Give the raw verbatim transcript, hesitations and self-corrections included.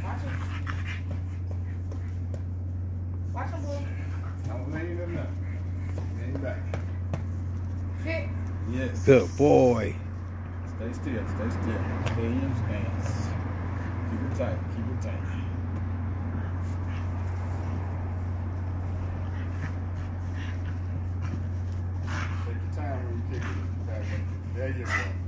Watch it. Watch him, boo. Don't lean him up. Lean back. Sit. Yes. Good boy. Stay still. Stay still. Stay in your stance. Keep it tight. Keep it tight. Take your time when you kick it. There you go.